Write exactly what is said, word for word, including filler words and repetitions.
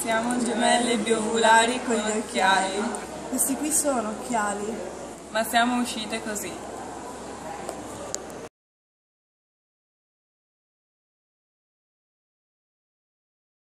Siamo gemelle biovulari con gli occhiali. Questi qui sono occhiali. Ma siamo uscite così.